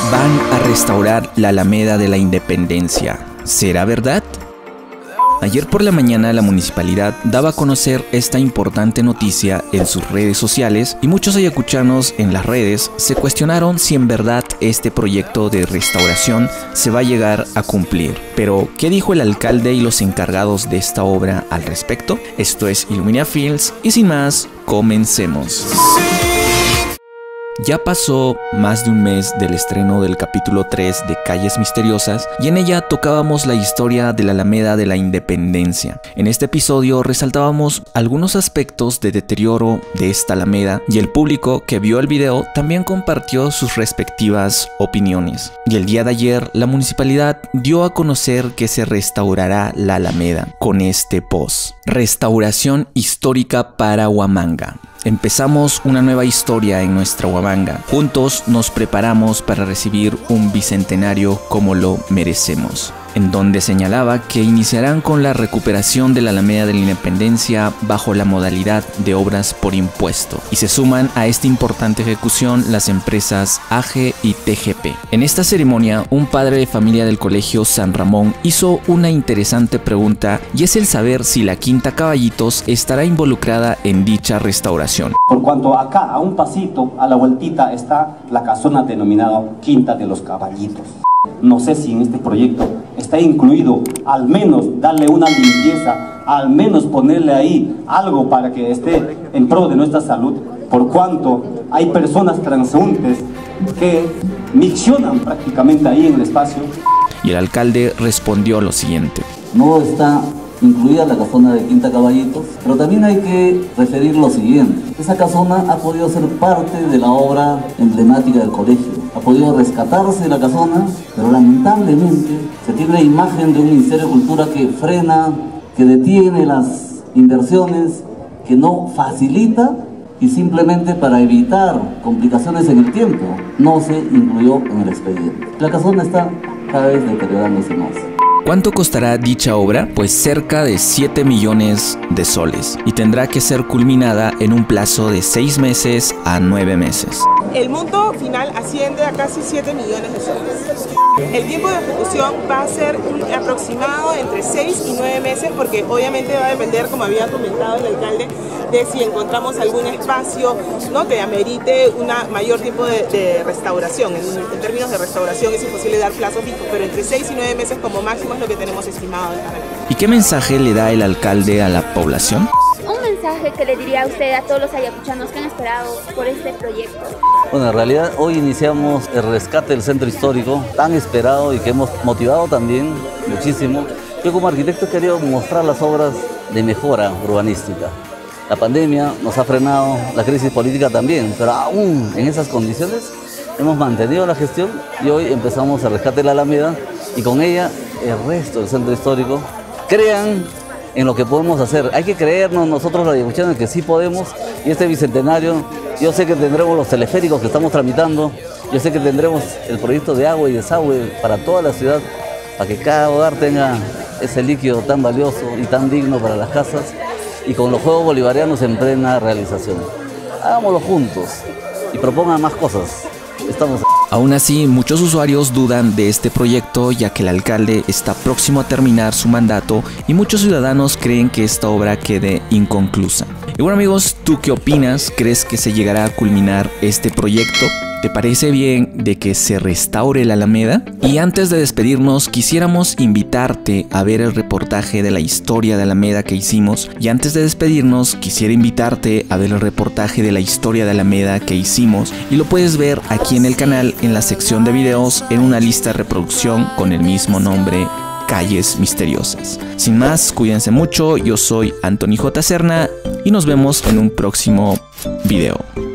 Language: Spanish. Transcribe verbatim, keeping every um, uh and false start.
Van a restaurar la Alameda de la Independencia. ¿Será verdad? Ayer por la mañana la municipalidad daba a conocer esta importante noticia en sus redes sociales y muchos ayacuchanos en las redes se cuestionaron si en verdad este proyecto de restauración se va a llegar a cumplir. Pero, ¿qué dijo el alcalde y los encargados de esta obra al respecto? Esto es Illumina Films y sin más, comencemos. Ya pasó más de un mes del estreno del capítulo tres de Calles Misteriosas y en ella tocábamos la historia de la Alameda de la Independencia. En este episodio resaltábamos algunos aspectos de deterioro de esta Alameda y el público que vio el video también compartió sus respectivas opiniones. Y el día de ayer la municipalidad dio a conocer que se restaurará la Alameda con este post: Restauración histórica para Huamanga. Empezamos una nueva historia en nuestra Huamanga. Juntos nos preparamos para recibir un bicentenario como lo merecemos. En donde señalaba que iniciarán con la recuperación de la Alameda de la Independencia bajo la modalidad de obras por impuesto. Y se suman a esta importante ejecución las empresas A G y T G P. En esta ceremonia, un padre de familia del Colegio San Ramón hizo una interesante pregunta y es el saber si la Quinta Caballitos estará involucrada en dicha restauración. Por cuanto acá, a un pasito, a la vueltita, está la casona denominada Quinta de los Caballitos. No sé si en este proyecto está incluido al menos darle una limpieza, al menos ponerle ahí algo para que esté en pro de nuestra salud, por cuanto hay personas transeúntes que miccionan prácticamente ahí en el espacio. Y el alcalde respondió lo siguiente: no está incluida la casona de Quinta Caballitos, pero también hay que referir lo siguiente: esa casona ha podido ser parte de la obra emblemática del colegio, ha podido rescatarse la casona, pero lamentablemente se tiene la imagen de un Ministerio de Cultura que frena, que detiene las inversiones, que no facilita, y simplemente para evitar complicaciones en el tiempo no se incluyó en el expediente. La casona está cada vez deteriorándose más. ¿Cuánto costará dicha obra? Pues cerca de siete millones de soles y tendrá que ser culminada en un plazo de seis meses a nueve meses. El monto final asciende a casi siete millones de soles. El tiempo de ejecución va a ser un aproximado entre seis y nueve meses porque obviamente va a depender, como había comentado el alcalde, de si encontramos algún espacio, ¿no?, que amerite un mayor tiempo de, de restauración. En, en términos de restauración es imposible dar plazos fijos, pero entre seis y nueve meses como máximo es lo que tenemos estimado. ¿Y qué mensaje le da el alcalde a la población? Un mensaje que le diría a usted a todos los ayacuchanos que han esperado por este proyecto. Bueno, en realidad hoy iniciamos el rescate del centro histórico, tan esperado y que hemos motivado también muchísimo. Yo como arquitecto he querido mostrar las obras de mejora urbanística. La pandemia nos ha frenado, la crisis política también, pero aún en esas condiciones hemos mantenido la gestión y hoy empezamos el rescate de la Alameda y con ella el resto del centro histórico. Crean en lo que podemos hacer. Hay que creernos nosotros los ayacuchanos que sí podemos, y este bicentenario, yo sé que tendremos los teleféricos que estamos tramitando, yo sé que tendremos el proyecto de agua y desagüe para toda la ciudad, para que cada hogar tenga ese líquido tan valioso y tan digno para las casas, y con los Juegos Bolivarianos en plena realización. Hagámoslo juntos y propongan más cosas. Estamos... Aún así, muchos usuarios dudan de este proyecto ya que el alcalde está próximo a terminar su mandato y muchos ciudadanos creen que esta obra quede inconclusa. Y bueno amigos, ¿tú qué opinas? ¿Crees que se llegará a culminar este proyecto? ¿Te parece bien de que se restaure la Alameda? Y antes de despedirnos, quisiéramos invitarte a ver el reportaje de la historia de Alameda que hicimos. Y antes de despedirnos, quisiera invitarte a ver el reportaje de la historia de Alameda que hicimos. Y lo puedes ver aquí en el canal, en la sección de videos, en una lista de reproducción con el mismo nombre, Calles Misteriosas. Sin más, cuídense mucho, yo soy Anthony J. Serna y nos vemos en un próximo video.